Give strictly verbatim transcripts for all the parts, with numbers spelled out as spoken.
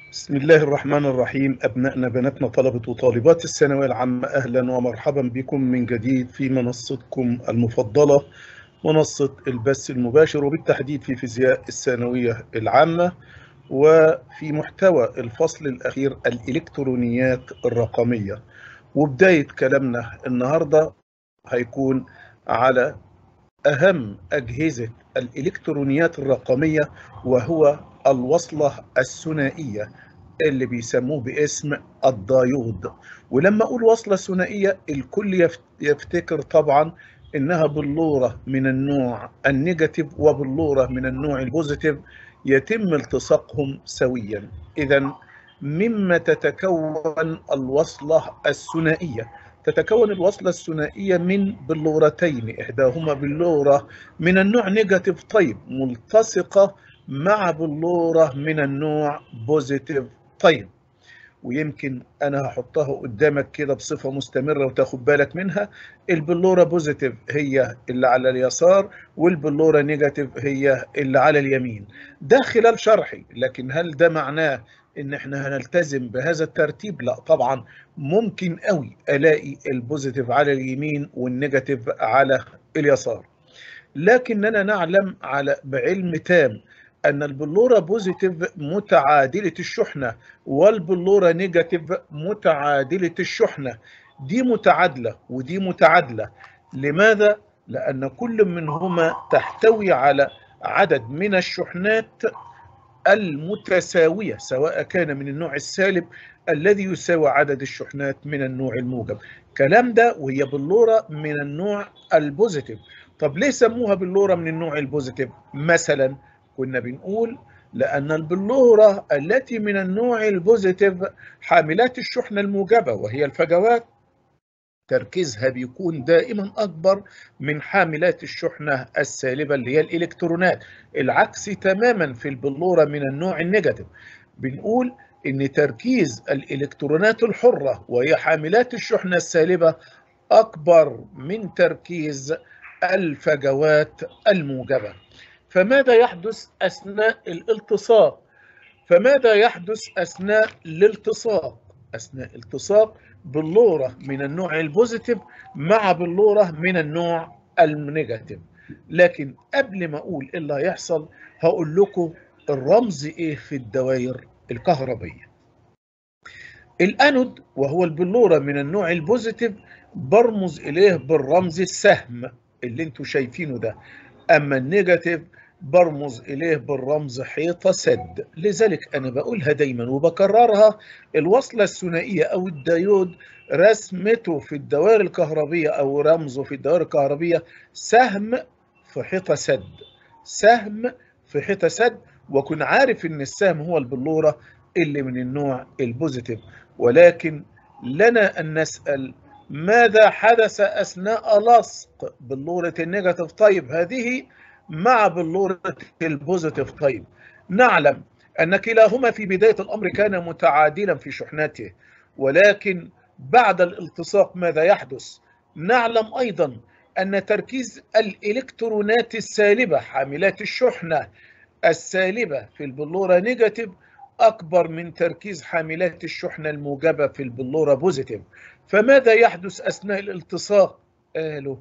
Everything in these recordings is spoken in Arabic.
بسم الله الرحمن الرحيم. أبنائنا بناتنا طلبة وطالبات الثانوية العامة، أهلا ومرحبا بكم من جديد في منصتكم المفضلة، منصة البث المباشر، وبالتحديد في فيزياء الثانوية العامة، وفي محتوى الفصل الأخير الإلكترونيات الرقمية. وبداية كلامنا النهاردة هيكون على أهم أجهزة الإلكترونيات الرقمية، وهو الوصلة الثنائية اللي بيسموه باسم الدايود. ولما أقول وصلة ثنائية الكل يفتكر طبعا إنها بلورة من النوع النيجاتيف وبلورة من النوع البوزيتيف يتم التصاقهم سويا. إذا مما تتكون الوصلة الثنائية؟ تتكون الوصلة الثنائية من بلورتين، إحداهما بلورة من النوع نيجاتيف طيب ملتصقة مع بلورة من النوع بوزيتيف طيب. ويمكن أنا هحطها قدامك كده بصفة مستمرة وتاخد بالك منها. البلورة بوزيتيف هي اللي على اليسار، والبلورة نيجاتيف هي اللي على اليمين. ده خلال شرحي، لكن هل ده معناه ان احنا هنلتزم بهذا الترتيب؟ لا طبعا. ممكن قوي الاقي البوزيتيف على اليمين والنيجاتيف على اليسار، لكننا نعلم على بعلم تام أن البلورة بوزيتيف متعادلة الشحنة والبلورة نيجاتيف متعادلة الشحنة. دي متعادلة ودي متعادلة. لماذا؟ لأن كل منهما تحتوي على عدد من الشحنات المتساوية، سواء كان من النوع السالب الذي يساوي عدد الشحنات من النوع الموجب. كلام ده وهي بلورة من النوع البوزيتيف. طب ليه سموها بلورة من النوع البوزيتيف؟ مثلا كنا بنقول لأن البلورة التي من النوع البوزيتيف حاملات الشحنة الموجبة وهي الفجوات تركيزها بيكون دائما أكبر من حاملات الشحنة السالبة اللي هي الإلكترونات. العكس تماما في البلورة من النوع النيجاتيف، بنقول إن تركيز الإلكترونات الحرة وهي حاملات الشحنة السالبة أكبر من تركيز الفجوات الموجبة. فماذا يحدث أثناء الالتصاق؟ فماذا يحدث أثناء الالتصاق؟ أثناء التصاق بلورة من النوع البوزيتيف مع بلورة من النوع النيجاتيف. لكن قبل ما أقول إيه اللي هيحصل هقول لكم الرمز إيه في الدوائر الكهربية. الأنود وهو البلورة من النوع البوزيتيف برمز إليه بالرمز السهم اللي انتوا شايفينه ده. أما النيجاتيف برمز إليه بالرمز حيطة سد. لذلك أنا بقولها دايما وبكررها، الوصلة الثنائية أو الديود رسمته في الدوائر الكهربية أو رمزه في الدوائر الكهربية سهم في حيطة سد، سهم في حيطة سد. وكن عارف إن السهم هو البلورة اللي من النوع البوزيتيف. ولكن لنا أن نسأل ماذا حدث أثناء لصق بلورة النيجاتيف طيب هذه مع بلورة البوزيتيف طيب؟ نعلم أن كلاهما في بداية الأمر كان متعادلا في شحناته، ولكن بعد الالتصاق ماذا يحدث؟ نعلم أيضا أن تركيز الإلكترونات السالبة حاملات الشحنة السالبة في البلورة نيجاتيف أكبر من تركيز حاملات الشحنة الموجبة في البلورة بوزيتيف. فماذا يحدث أثناء الالتصاق؟ قالوا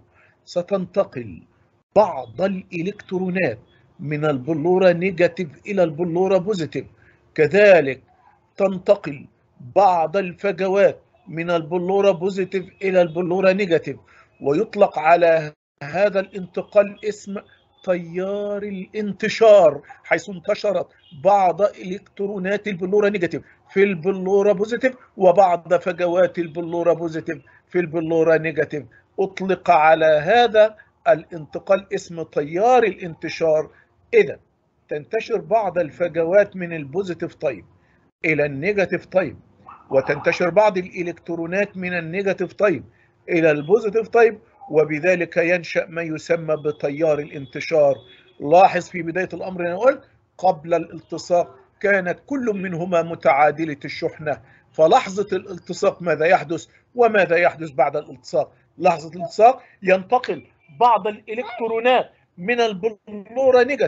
ستنتقل بعض الإلكترونات من البلورة نيجاتيف إلى البلورة بوزيتيف، كذلك تنتقل بعض الفجوات من البلورة بوزيتيف إلى البلورة نيجاتيف، ويطلق على هذا الانتقال اسم تيار الانتشار، حيث انتشرت بعض إلكترونات البلورة نيجاتيف في البلورة بوزيتيف وبعض فجوات البلورة بوزيتيف في البلورة نيجاتيف. أطلق على هذا الانتقال اسم تيار الانتشار. إذا تنتشر بعض الفجوات من البوزيتيف طيب إلى النيجاتيف طيب، وتنتشر بعض الإلكترونات من النيجاتيف طيب إلى البوزيتيف طيب، وبذلك ينشأ ما يسمى بتيار الانتشار. لاحظ في بداية الأمر أنا قلت قبل الالتصاق كانت كل منهما متعادلة الشحنة، فلحظة الالتصاق ماذا يحدث وماذا يحدث بعد الالتصاق؟ لحظة الالتصاق ينتقل بعض الإلكترونات من البلورة نيجاتيف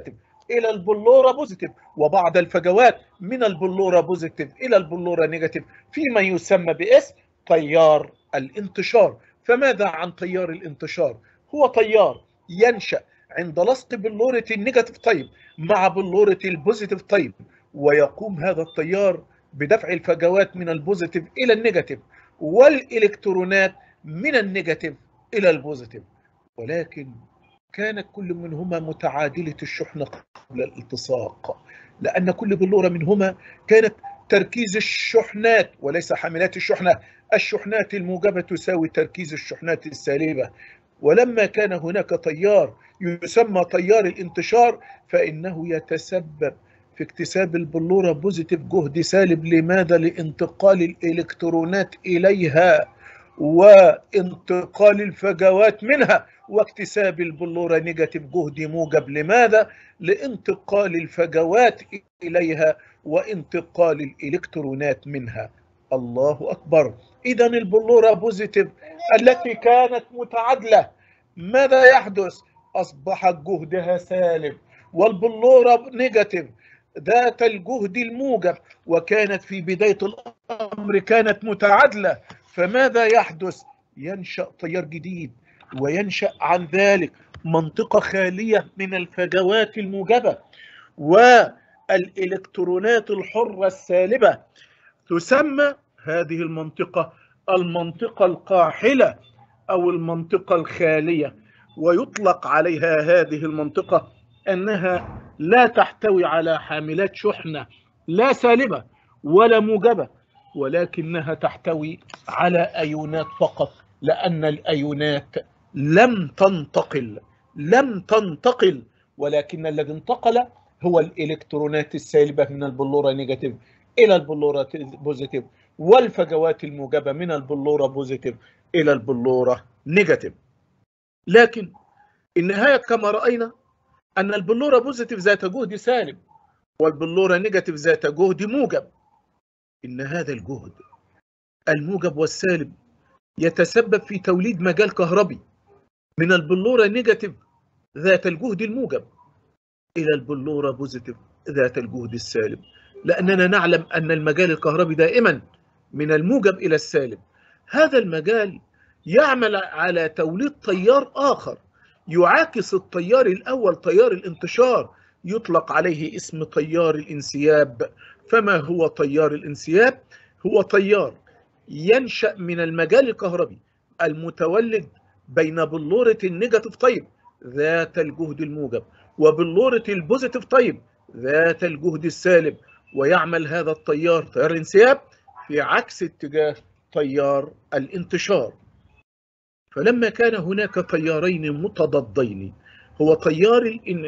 إلى البلورة بوزيتيف، وبعض الفجوات من البلورة بوزيتيف إلى البلورة نيجاتيف فيما يسمى باسم تيار الانتشار. فماذا عن تيار الانتشار؟ هو تيار ينشأ عند لصق بلورة النيجاتيف طيب مع بلورة البوزيتيف طيب، ويقوم هذا التيار بدفع الفجوات من البوزيتيف إلى النيجاتيف والإلكترونات من النيجاتيف إلى البوزيتيف، ولكن كانت كل منهما متعادلة الشحنة قبل الالتصاق، لأن كل بلورة منهما كانت تركيز الشحنات وليس حاملات الشحنة، الشحنات الموجبة تساوي تركيز الشحنات السالبة. ولما كان هناك تيار يسمى تيار الانتشار فإنه يتسبب في اكتساب البلورة بوزيتيف جهد سالب. لماذا؟ لانتقال الإلكترونات إليها وانتقال الفجوات منها، واكتساب البلورة نيجاتيف جهد موجب. لماذا؟ لانتقال الفجوات إليها وانتقال الإلكترونات منها. الله أكبر. إذا البلورة بوزيتيف التي كانت متعادلة ماذا يحدث؟ أصبح جهدها سالب، والبلورة نيجاتيف ذات الجهد الموجب وكانت في بداية الأمر كانت متعادلة، فماذا يحدث؟ ينشأ تيار جديد، وينشأ عن ذلك منطقة خالية من الفجوات الموجبة والإلكترونات الحرة السالبة. تسمى هذه المنطقة المنطقة القاحلة أو المنطقة الخالية، ويطلق عليها هذه المنطقة أنها لا تحتوي على حاملات شحنة لا سالبة ولا موجبة، ولكنها تحتوي على أيونات فقط، لأن الأيونات لم تنتقل لم تنتقل ولكن الذي انتقل هو الإلكترونات السالبة من البلورة نيجاتيف إلى البلورة بوزيتيف، والفجوات الموجبة من البلورة بوزيتيف إلى البلورة نيجاتيف. لكن النهاية كما رأينا أن البلورة بوزيتيف ذات جهد سالب والبلورة نيجاتيف ذات جهد موجب. إن هذا الجهد الموجب والسالب يتسبب في توليد مجال كهربي من البلورة نيجاتيف ذات الجهد الموجب إلى البلورة بوزيتيف ذات الجهد السالب، لأننا نعلم أن المجال الكهربي دائما من الموجب إلى السالب. هذا المجال يعمل على توليد تيار آخر يعاكس التيار الأول، تيار الانتشار، يطلق عليه اسم تيار الانسياب. فما هو تيار الانسياب؟ هو تيار ينشأ من المجال الكهربي المتولد بين بلورة النيجاتيف طيب ذات الجهد الموجب وبلورة البوزيتيف طيب ذات الجهد السالب، ويعمل هذا التيار تيار الانسياب في عكس اتجاه تيار الانتشار. فلما كان هناك تيارين متضادين هو تيار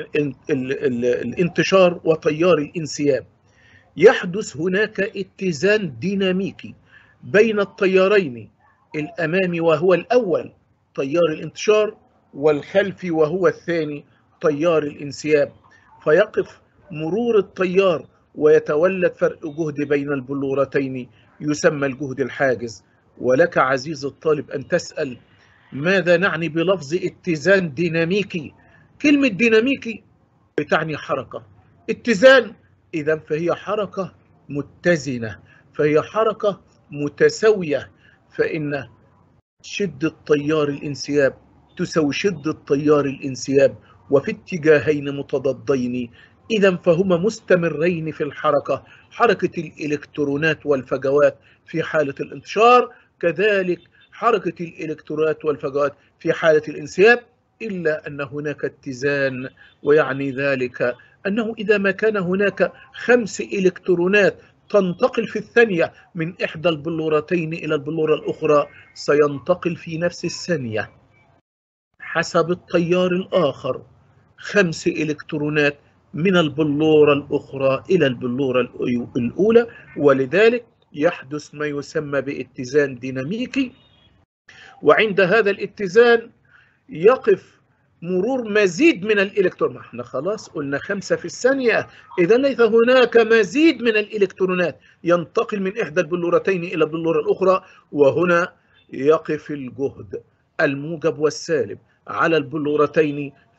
الانتشار وتيار الانسياب، يحدث هناك اتزان ديناميكي بين التيارين، الأمامي وهو الأول تيار الانتشار والخلفي وهو الثاني تيار الانسياب، فيقف مرور التيار ويتولد فرق جهد بين البلورتين يسمى الجهد الحاجز. ولك عزيز الطالب أن تسأل ماذا نعني بلفظ اتزان ديناميكي؟ كلمة ديناميكي بتعني حركة، اتزان إذا فهي حركة متزنة، فهي حركة متساوية، فإن شدة تيار الانسياب تساوي شدة تيار الانسياب وفي اتجاهين متضادين، إذا فهما مستمرين في الحركة، حركة الإلكترونات والفجوات في حالة الانتشار، كذلك حركة الإلكترونات والفجوات في حالة الانسياب، إلا أن هناك اتزان، ويعني ذلك أنه إذا ما كان هناك خمس إلكترونات تنتقل في الثانية من إحدى البلورتين إلى البلورة الأخرى سينتقل في نفس الثانية حسب التيار الآخر خمس إلكترونات من البلورة الأخرى إلى البلورة الأولى، ولذلك يحدث ما يسمى باتزان ديناميكي. وعند هذا الاتزان يقف مرور مزيد من الإلكترون، احنا خلاص قلنا خمسة في الثانية، إذا ليس هناك مزيد من الإلكترونات ينتقل من إحدى البلورتين إلى البلورة الأخرى، وهنا يقف الجهد الموجب والسالب على البلورتين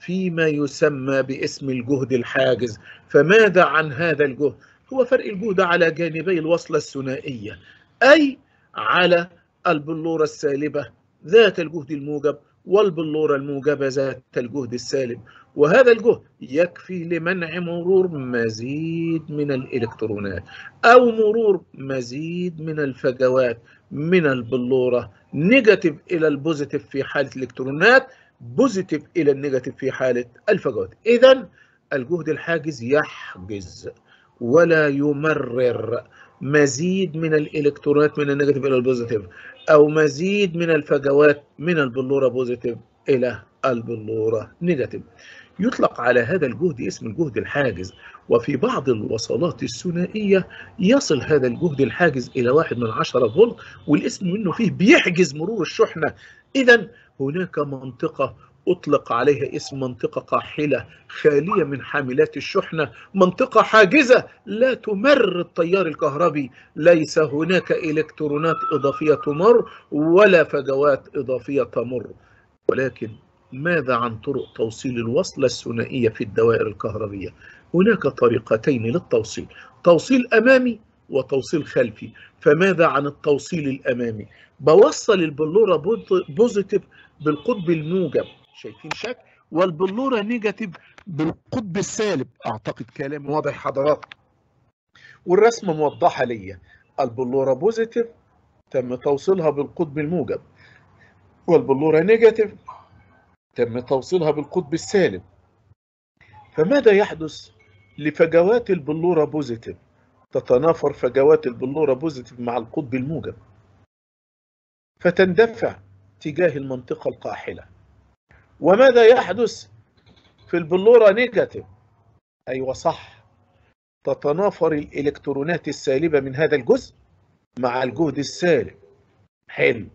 فيما يسمى باسم الجهد الحاجز. فماذا عن هذا الجهد؟ هو فرق الجهد على جانبي الوصلة الثنائية، أي على البلورة السالبة ذات الجهد الموجب والبلورة الموجبة ذات الجهد السالب. وهذا الجهد يكفي لمنع مرور مزيد من الإلكترونات أو مرور مزيد من الفجوات من البلورة نيجاتيف إلى البوزيتيف في حالة الإلكترونات، بوزيتيف إلى النيجاتيف في حالة الفجوات. إذن الجهد الحاجز يحجز ولا يمرر مزيد من الإلكترونات من النيجاتيف إلى البوزيتيف أو مزيد من الفجوات من البلورة بوزيتيف إلى البلورة نيجاتيف. يطلق على هذا الجهد اسم الجهد الحاجز. وفي بعض الوصلات الثنائية يصل هذا الجهد الحاجز إلى واحد من عشرة فولت، والاسم منه فيه بيحجز مرور الشحنة. إذن هناك منطقة أطلق عليها اسم منطقة قاحلة خالية من حاملات الشحنة، منطقة حاجزة لا تمر التيار الكهربي، ليس هناك إلكترونات إضافية تمر ولا فجوات إضافية تمر. ولكن ماذا عن طرق توصيل الوصلة الثنائية في الدوائر الكهربية؟ هناك طريقتين للتوصيل، توصيل أمامي وتوصيل خلفي. فماذا عن التوصيل الأمامي؟ بوصل البلورة بوزيتيف بالقطب الموجب، شايفين شكل، والبلورة نيجاتيف بالقطب السالب. أعتقد كلامي واضح حضرات، والرسمة موضحة ليا. البلورة بوزيتيف تم توصيلها بالقطب الموجب، والبلورة نيجاتيف تم توصيلها بالقطب السالب. فماذا يحدث لفجوات البلورة بوزيتيف؟ تتنافر فجوات البلورة بوزيتيف مع القطب الموجب فتندفع تجاه المنطقة القاحلة. وماذا يحدث في البلورة نيجاتيف؟ أيوة صح، تتنافر الإلكترونات السالبة من هذا الجزء مع الجهد السالب. حلو،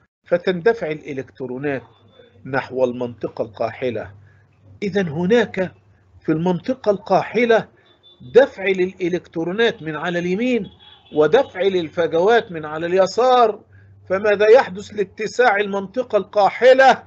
فتندفع الإلكترونات نحو المنطقة القاحلة. إذن هناك في المنطقة القاحلة دفع للإلكترونات من على اليمين ودفع للفجوات من على اليسار. فماذا يحدث لاتساع المنطقة القاحلة؟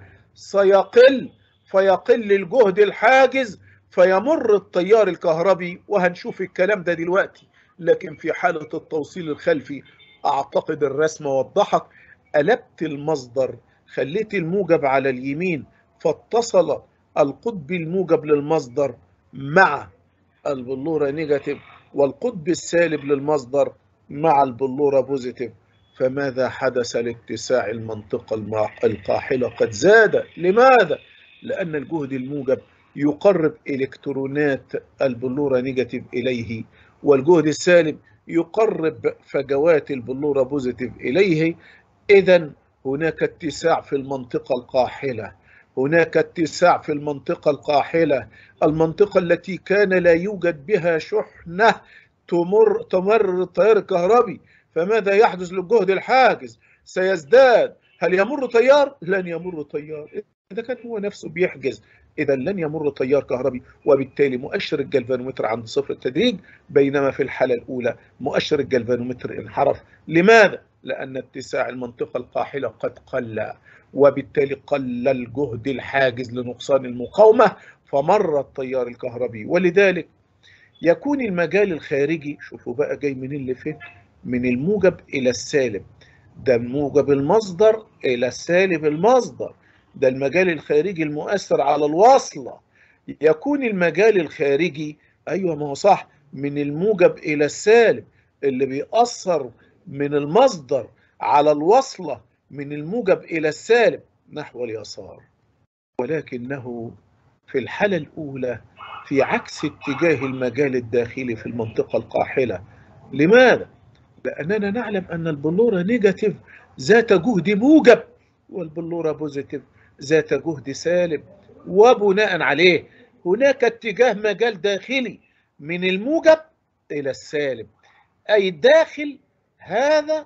سيقل، فيقل الجهد الحاجز فيمر التيار الكهربي، وهنشوف الكلام ده دلوقتي. لكن في حالة التوصيل الخلفي أعتقد الرسمة وضحت. قلبت المصدر، خليت الموجب على اليمين، فاتصل القطب الموجب للمصدر مع البلورة نيجاتيف، والقطب السالب للمصدر مع البلورة بوزيتيف. فماذا حدث لاتساع المنطقة القاحلة؟ قد زاد. لماذا؟ لأن الجهد الموجب يقرب إلكترونات البلورة نيجاتيف إليه، والجهد السالب يقرب فجوات البلورة بوزيتيف إليه. إذن هناك اتساع في المنطقة القاحلة، هناك اتساع في المنطقة القاحلة، المنطقة التي كان لا يوجد بها شحنة تمر تمر التيار الكهربي. فماذا يحدث للجهد الحاجز؟ سيزداد. هل يمر تيار؟ لن يمر تيار. إذا كان هو نفسه بيحجز، إذا لن يمر تيار كهربي، وبالتالي مؤشر الجلفانومتر عند صفر التدريج، بينما في الحالة الأولى مؤشر الجلفانومتر انحرف. لماذا؟ لأن اتساع المنطقة القاحلة قد قل، وبالتالي قل الجهد الحاجز لنقصان المقاومة فمر التيار الكهربي. ولذلك يكون المجال الخارجي، شوفوا بقى جاي من اللي فين، من الموجب إلى السالب، ده موجب المصدر إلى السالب المصدر، ده المجال الخارجي المؤثر على الوصلة. يكون المجال الخارجي، أيوة ما هو صح، من الموجب إلى السالب، اللي بيأثر من المصدر على الوصلة من الموجب إلى السالب نحو اليسار. ولكنه في الحالة الأولى في عكس اتجاه المجال الداخلي في المنطقة القاحلة. لماذا؟ لأننا نعلم أن البلورة نيجاتيف ذات جهد موجب، والبلورة بوزيتيف ذات جهد سالب، وبناء عليه هناك اتجاه مجال داخلي من الموجب إلى السالب، أي داخل هذا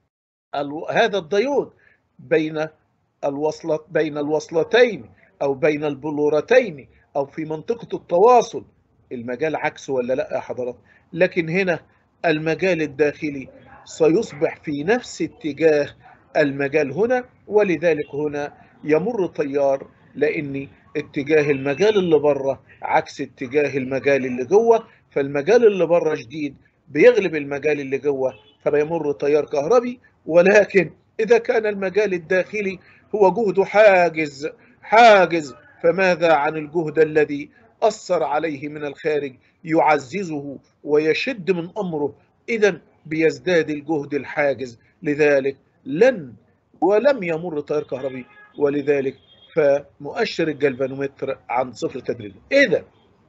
هذا الديود بين الوصلة بين الوصلتين أو بين البلورتين أو في منطقة التواصل. المجال عكسه ولا لا يا حضرات؟ لكن هنا المجال الداخلي سيصبح في نفس اتجاه المجال هنا، ولذلك هنا يمر تيار، لأن اتجاه المجال اللي بره عكس اتجاه المجال اللي جوه، فالمجال اللي بره شديد بيغلب المجال اللي جوه فبيمر تيار كهربي. ولكن إذا كان المجال الداخلي هو جهده حاجز حاجز فماذا عن الجهد الذي أثر عليه من الخارج يعززه ويشد من أمره؟ إذن بيزداد الجهد الحاجز، لذلك لن ولم يمر تيار كهربي، ولذلك فمؤشر الجلفانومتر عن صفر تدريجي. إذا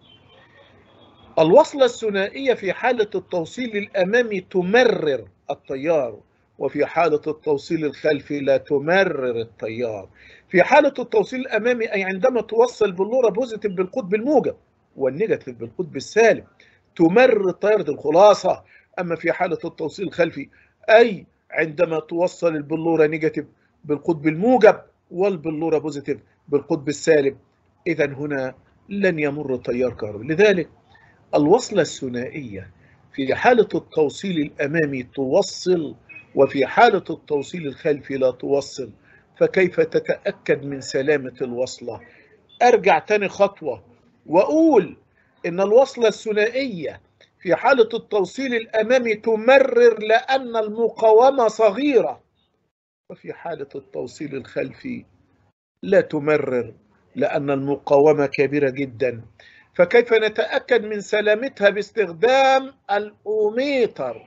الوصلة الثنائية في حالة التوصيل الأمامي تمرر التيار، وفي حالة التوصيل الخلفي لا تمرر التيار. في حالة التوصيل الأمامي أي عندما توصل بلورة بوزيتيف بالقطب الموجب والنيجاتيف بالقطب السالب تمرر التيار، دي الخلاصة. أما في حالة التوصيل الخلفي أي عندما توصل البلورة نيجاتيف بالقطب الموجب والبلورة بوزيتيف بالقطب السالب، إذن هنا لن يمر تيار كهربي. لذلك الوصلة الثنائية في حالة التوصيل الأمامي توصل، وفي حالة التوصيل الخلفي لا توصل. فكيف تتأكد من سلامة الوصلة؟ أرجع تاني خطوة وأقول إن الوصلة الثنائية في حالة التوصيل الأمامي تمرر لأن المقاومة صغيرة، وفي حالة التوصيل الخلفي لا تمرر لأن المقاومة كبيرة جدا. فكيف نتأكد من سلامتها؟ باستخدام الأوميتر.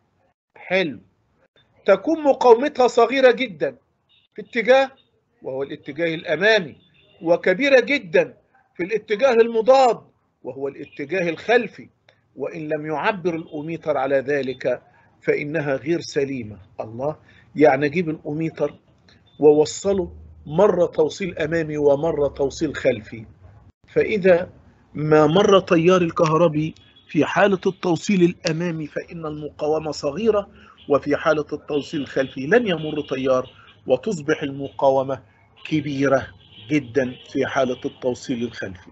حلو، تكون مقاومتها صغيرة جدا في اتجاه وهو الاتجاه الأمامي، وكبيرة جدا في الاتجاه المضاد وهو الاتجاه الخلفي، وإن لم يعبر الأوميتر على ذلك فإنها غير سليمة. الله، يعني أجيب الأوميتر ووصله مرة توصيل أمامي ومرة توصيل خلفي، فإذا ما مر تيار الكهربي في حالة التوصيل الأمامي فإن المقاومة صغيرة، وفي حالة التوصيل الخلفي لن يمر تيار وتصبح المقاومة كبيرة جدا في حالة التوصيل الخلفي.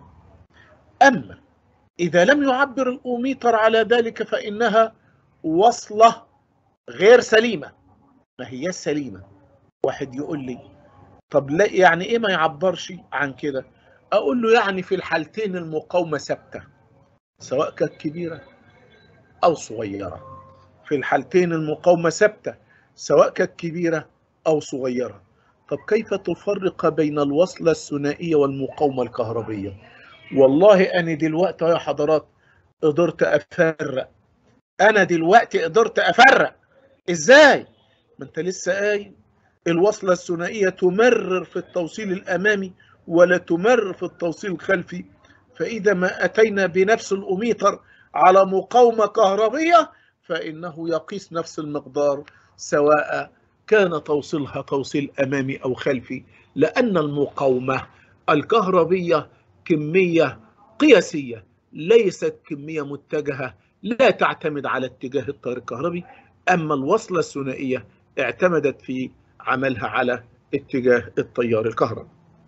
أما إذا لم يعبر الأوميتر على ذلك فإنها وصلة غير سليمة. ما هي سليمة؟ واحد يقول لي طب لا يعني إيه ما يعبرش عن كده؟ أقول له يعني في الحالتين المقاومة ثابتة سواء كانت كبيرة أو صغيرة. في الحالتين المقاومة ثابتة سواء كانت كبيرة أو صغيرة. طب كيف تفرق بين الوصلة الثنائية والمقاومة الكهربية؟ والله أنا دلوقتي يا حضرات قدرت أفرق. أنا دلوقتي قدرت أفرق. إزاي؟ ما أنت لسه قايل الوصلة الثنائية تمرر في التوصيل الأمامي ولا تمرر في التوصيل الخلفي. فإذا ما أتينا بنفس الأوميتر على مقاومة كهربية فإنه يقيس نفس المقدار سواء كان توصيلها توصيل أمامي أو خلفي، لأن المقاومة الكهربية كمية قياسية ليست كمية متجهة لا تعتمد على اتجاه التيار الكهربي. أما الوصلة الثنائية اعتمدت في عملها على اتجاه التيار الكهربي.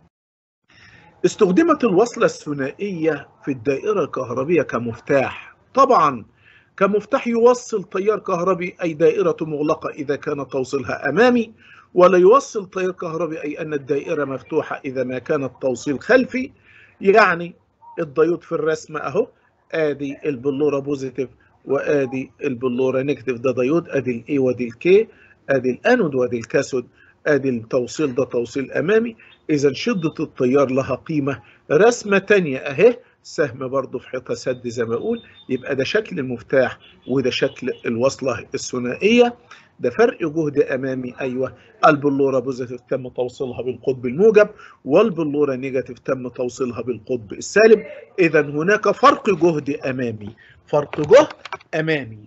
استخدمت الوصلة الثنائية في الدائرة الكهربية كمفتاح، طبعا كمفتاح يوصل تيار كهربي أي دائرة مغلقة إذا كان توصيلها أمامي، ولا يوصل تيار كهربي أي أن الدائرة مفتوحة إذا ما كان التوصيل خلفي. يعني الديود في الرسم أهو، آدي البلورة بوزيتيف وآدي البلورة نيجاتيف، ده ديود، آدي الإي وآدي الكي، آدي الأنود وآدي الكاثود، آدي التوصيل ده توصيل أمامي. إذا شدة التيار لها قيمة. رسمة تانية أهي، سهم برضو في حيطة سد زي ما أقول. يبقى ده شكل المفتاح وده شكل الوصلة الثنائية. ده فرق جهد أمامي، أيوة، البلورة بوزيتيف تم توصيلها بالقطب الموجب والبلورة نيجاتيف تم توصيلها بالقطب السالب. إذا هناك فرق جهد أمامي، فرق جهد أمامي.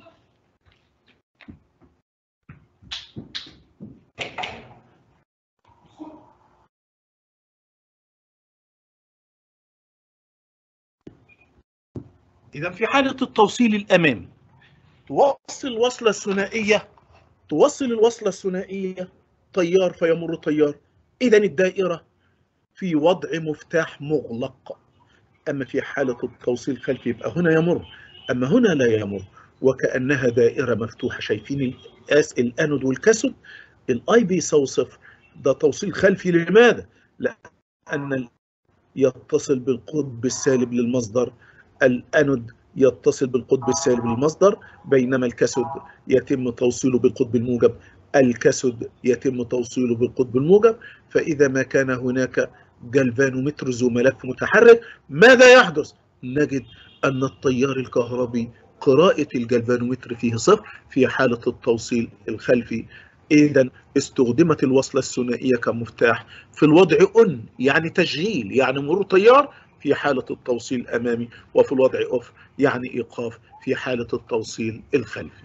إذا في حالة التوصيل الأمامي توصل الوصلة الثنائية توصل الوصلة الثنائية تيار فيمر تيار، إذا الدائرة في وضع مفتاح مغلق. أما في حالة التوصيل الخلفي يبقى هنا يمر، أما هنا لا يمر، وكأنها دائرة مفتوحة. شايفين الأنود والكاثود؟ الآي بيساوي صفر، ده توصيل خلفي. لماذا؟ لأن يتصل بالقطب السالب للمصدر، الأنود يتصل بالقطب السالب للمصدر، بينما الكاثود يتم توصيله بالقطب الموجب، الكاثود يتم توصيله بالقطب الموجب. فإذا ما كان هناك جلفانومتر ذو ملف متحرك، ماذا يحدث؟ نجد أن التيار الكهربي قراءة الجلفانومتر فيه صفر في حالة التوصيل الخلفي. إذا استخدمت الوصلة الثنائية كمفتاح في الوضع أن يعني تشغيل، يعني مرور تيار في حالة التوصيل الأمامي، وفي الوضع أوف يعني إيقاف في حالة التوصيل الخلفي.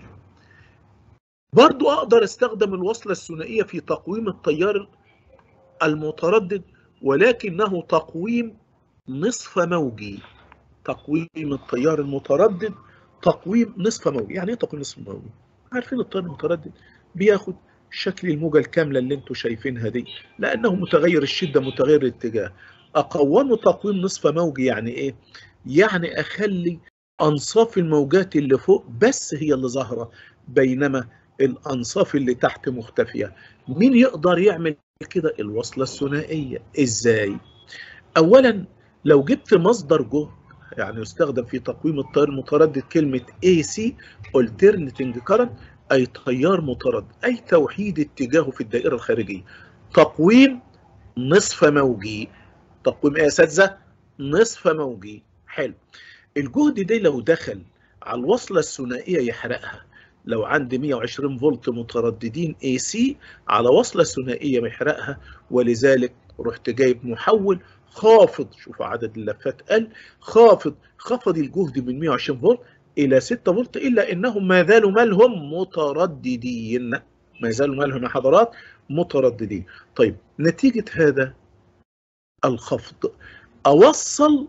برضو أقدر استخدم الوصلة الثنائية في تقويم التيار المتردد، ولكنه تقويم نصف موجي. تقويم التيار المتردد تقويم نصف موجي. يعني ايه تقويم نصف موجي؟ عارفين التيار المتردد بياخد شكل الموجة الكاملة اللي انتوا شايفينها دي، لأنه متغير الشدة متغير الاتجاه. أقومه تقويم نصف موجي يعني ايه؟ يعني أخلي أنصاف الموجات اللي فوق بس هي اللي ظاهرة، بينما الأنصاف اللي تحت مختفية. مين يقدر يعمل كده؟ الوصلة الثنائية. إزاي؟ أولا لو جبت مصدر جهد، يعني يستخدم في تقويم التيار المتردد كلمة إيه سي alternating current، أي تيار متردد، أي توحيد اتجاهه في الدائرة الخارجية. تقويم نصف موجي. تقويم إيه يا أساتذة؟ نصف موجي. حلو. الجهد ده لو دخل على الوصلة الثنائية يحرقها. لو عندي مئة وعشرين فولت مترددين إيه سي على وصلة ثنائية يحرقها، ولذلك رحت جايب محول خافض. شوفوا عدد اللفات قل، خافض خفض الجهد من مئة وعشرين فولت إلى ستة فولت، إلا إنهم ما زالوا مالهم مترددين. ما زالوا مالهم يا حضرات مترددين. طيب نتيجة هذا الخفض أوصل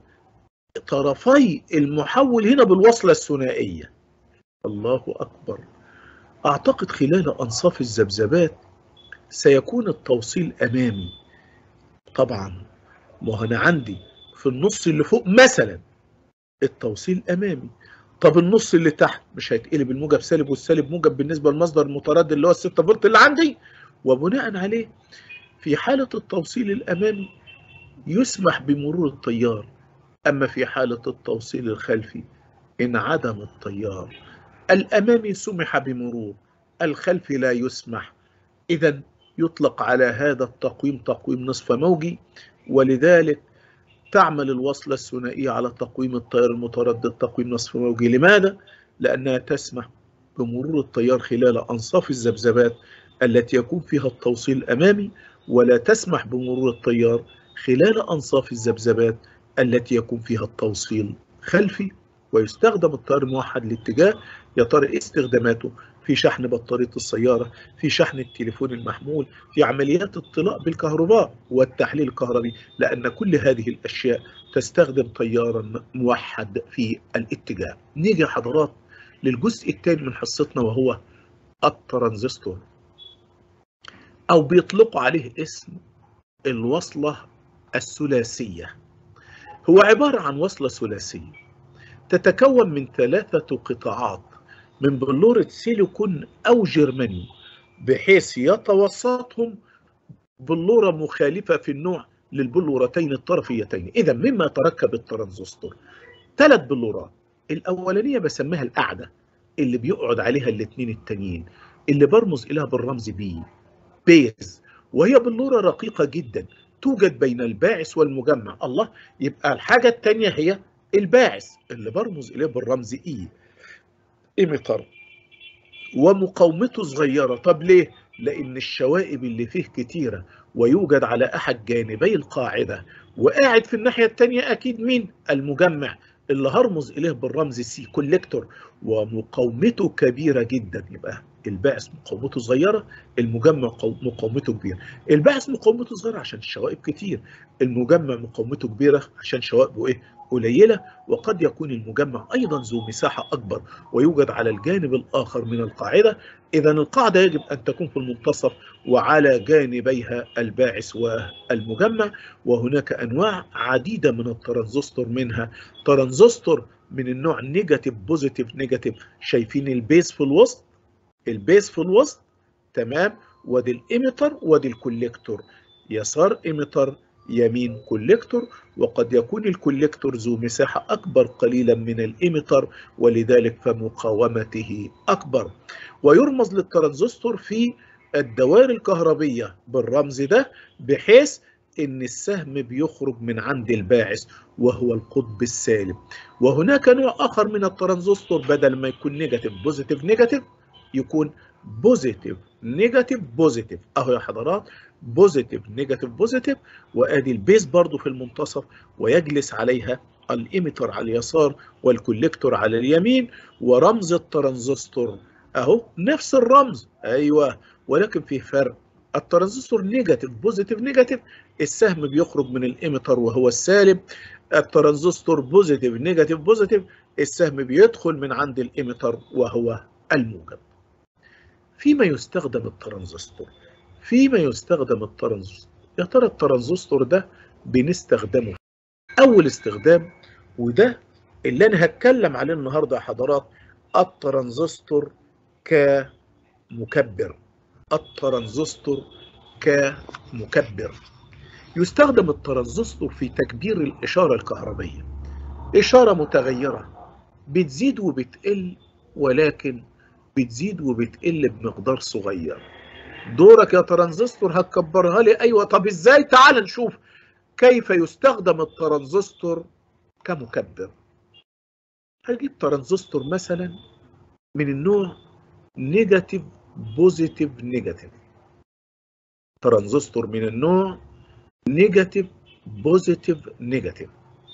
طرفي المحول هنا بالوصلة الثنائية. الله أكبر. أعتقد خلال أنصاف الذبذبات سيكون التوصيل أمامي. طبعا ما أنا عندي في النص اللي فوق مثلا التوصيل أمامي. طب النص اللي تحت مش هيتقلب الموجب سالب والسالب موجب بالنسبة للمصدر المتردد اللي هو الستة فولت اللي عندي؟ وبناء عليه في حالة التوصيل الأمامي يسمح بمرور التيار، أما في حالة التوصيل الخلفي انعدم التيار. الأمامي سمح بمرور، الخلفي لا يسمح. إذا يطلق على هذا التقويم تقويم نصف موجي. ولذلك تعمل الوصلة الثنائية على تقويم التيار المتردد تقويم نصف موجي. لماذا؟ لأنها تسمح بمرور التيار خلال أنصاف الذبذبات التي يكون فيها التوصيل أمامي، ولا تسمح بمرور التيار خلال أنصاف الذبذبات التي يكون فيها التوصيل خلفي. ويستخدم التيار الموحد الاتجاه. يا ترى ايه استخداماته؟ في شحن بطارية السيارة، في شحن التليفون المحمول، في عمليات اطلاء بالكهرباء والتحليل الكهربي، لأن كل هذه الأشياء تستخدم تيارا موحد في الاتجاه. نيجي حضرات للجزء الثاني من حصتنا، وهو الترانزستور، أو بيطلقوا عليه اسم الوصلة الثلاثية. هو عبارة عن وصلة ثلاثية تتكون من ثلاثة قطاعات من بلورة سيليكون أو جرمانيوم، بحيث يتوسطهم بلورة مخالفة في النوع للبلورتين الطرفيتين. إذا مما يتركب الترانزستور ثلاث بلورات. الأولانية بسميها القاعدة اللي بيقعد عليها الاثنين التانيين، اللي برمز إليها بالرمز بي، بيز، وهي بلورة رقيقة جدا توجد بين الباعث والمجمع. الله، يبقى الحاجة التانية هي الباعث اللي برمز إليه بالرمز إي، إيميتر، ومقاومته صغيرة. طب ليه؟ لأن الشوائب اللي فيه كتيرة، ويوجد على أحد جانبي القاعدة، وقاعد في الناحية التانية أكيد مين؟ المجمع اللي هرمز إليه بالرمز سي، كوليكتور، ومقاومته كبيرة جدا. يبقى الباعث مقاومته صغيرة، المجمع مقاومته كبيرة. الباعث مقاومته صغيرة عشان الشوائب كتير، المجمع مقاومته كبيرة عشان شوائبه إيه؟ قليلة. وقد يكون المجمع أيضا ذو مساحة أكبر ويوجد على الجانب الآخر من القاعدة. إذا القاعدة يجب أن تكون في المنتصف وعلى جانبيها الباعث والمجمع. وهناك أنواع عديدة من الترانزستور، منها ترانزستور من النوع نيجاتيف بوزيتيف نيجاتيف. شايفين البيز في الوسط؟ البيز في الوسط، تمام. ودي الإيميتر ودي الكوليكتور، يسار إيميتر يمين كوليكتور، وقد يكون الكوليكتور ذو مساحة أكبر قليلا من الإيميتر، ولذلك فمقاومته أكبر. ويرمز للترانزستور في الدوائر الكهربية بالرمز ده، بحيث إن السهم بيخرج من عند الباعث وهو القطب السالب. وهناك نوع آخر من الترانزستور، بدل ما يكون نيجاتيف بوزيتيف نيجاتيف يكون بوزيتيف نيجاتيف بوزيتيف. اهو يا حضرات بوزيتيف نيجاتيف بوزيتيف، وادي البيز برضو في المنتصف، ويجلس عليها الإيميتر على اليسار والكوليكتور على اليمين. ورمز الترانزستور اهو نفس الرمز، ايوه، ولكن في فرق. الترانزستور نيجاتيف بوزيتيف نيجاتيف السهم بيخرج من الإيميتر وهو السالب. الترانزستور بوزيتيف نيجاتيف بوزيتيف السهم بيدخل من عند الإيميتر وهو الموجب. فيما يستخدم الترانزستور فيما يستخدم الترانزستور يا ترى الترانزستور ده بنستخدمه أول استخدام، وده اللي أنا هتكلم عليه النهاردة يا حضرات، الترانزستور كمكبر. الترانزستور كمكبر. يستخدم الترانزستور في تكبير الإشارة الكهربية. إشارة متغيرة بتزيد وبتقل، ولكن بتزيد وبتقل بمقدار صغير. دورك يا ترانزستور هتكبرها لي. ايوه، طب ازاي؟ تعال نشوف كيف يستخدم الترانزستور كمكبر. هجيب ترانزستور مثلا من النوع نيجاتيف بوزيتيف نيجاتيف. ترانزستور من النوع نيجاتيف بوزيتيف نيجاتيف.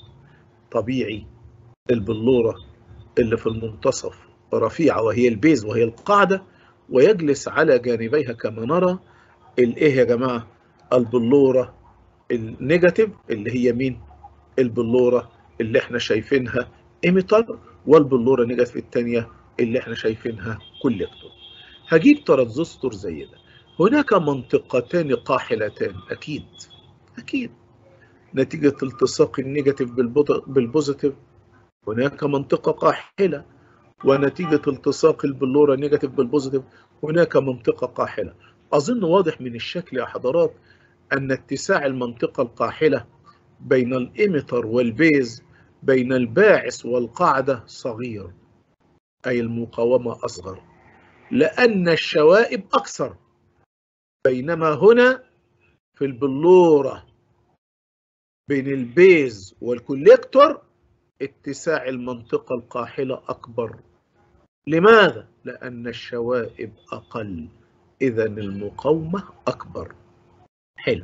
طبيعي البلورة اللي في المنتصف رفيعة وهي البيز وهي القاعدة، ويجلس على جانبيها كما نرى الايه يا جماعة البلورة النيجاتيف اللي هي مين؟ البلورة اللي احنا شايفينها ايميتر، والبلورة نيجاتيف الثانية اللي احنا شايفينها كوليكتور. هجيب ترانزستور زي ده. هناك منطقتان قاحلتان، اكيد اكيد نتيجة التصاق النيجاتيف بالبوزيتيف هناك منطقة قاحلة، ونتيجة التصاق البلورة نيجاتيف بالبوزيتيف هناك منطقة قاحلة. أظن واضح من الشكل يا حضرات أن اتساع المنطقة القاحلة بين الإيميتر والبيز، بين الباعث والقاعدة صغير، أي المقاومة أصغر، لأن الشوائب أكثر. بينما هنا في البلورة بين البيز والكوليكتور اتساع المنطقة القاحلة أكبر. لماذا؟ لأن الشوائب أقل، إذا المقاومة أكبر. حلو.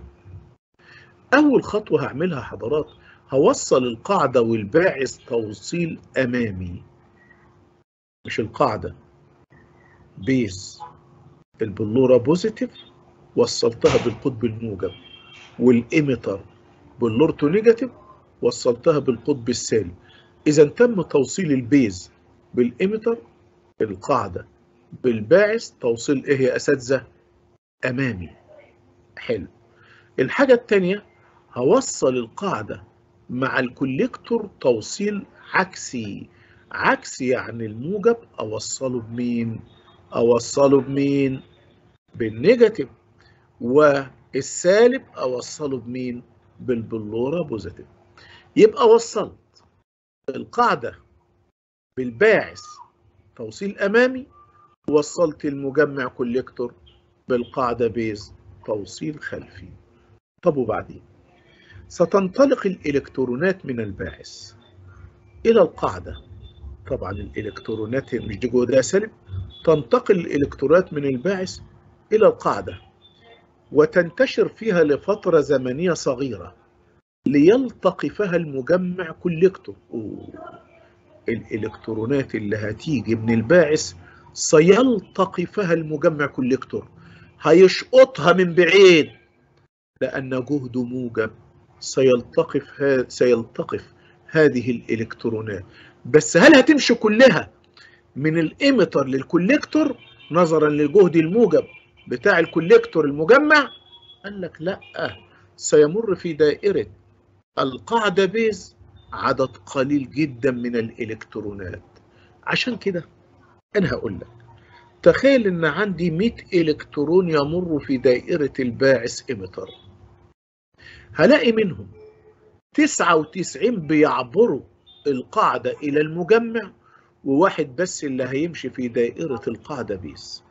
أول خطوة هعملها حضرات، هوصل القاعدة والباعث توصيل أمامي. مش القاعدة بيز البلورة بوزيتيف وصلتها بالقطب الموجب، والإيميتر بلورته نيجاتيف وصلتها بالقطب السالب. إذا تم توصيل البيز بالإيميتر، القاعدة بالباعث توصيل إيه يا أساتذة؟ أمامي. حلو. الحاجة الثانية هوصل القاعدة مع الكوليكتور توصيل عكسي. عكسي يعني الموجب أوصله بمين؟ أوصله بمين؟ بالنيجاتيف. والسالب أوصله بمين؟ بالبلورة بوزيتيف. يبقى وصلت القاعدة بالباعث توصيل أمامي، وصلت المجمع كوليكتور بالقاعدة بيز توصيل خلفي. طب وبعدين ستنطلق الإلكترونات من الباعث إلى القاعدة. طبعا الإلكترونات مش دي جهدها سالب، تنتقل الإلكترونات من الباعث إلى القاعدة وتنتشر فيها لفترة زمنية صغيرة ليلتقفها المجمع كوليكتور. الإلكترونات اللي هتيجي من الباعث سيلتقفها المجمع كوليكتور، هيشقطها من بعيد لأن جهده موجب. سيلتقف ها سيلتقف هذه الإلكترونات. بس هل هتمشي كلها من الإيميتر للكوليكتور نظرا للجهد الموجب بتاع الكوليكتور المجمع؟ قال لك لا، سيمر في دائرة القاعدة بيز عدد قليل جدا من الإلكترونات. عشان كده أنا هقول لك تخيل إن عندي مئة إلكترون يمر في دائرة الباعث إيميتر. هلاقي منهم تسعة وتسعين بيعبروا القاعدة إلى المجمع، وواحد بس اللي هيمشي في دائرة القاعدة بيز.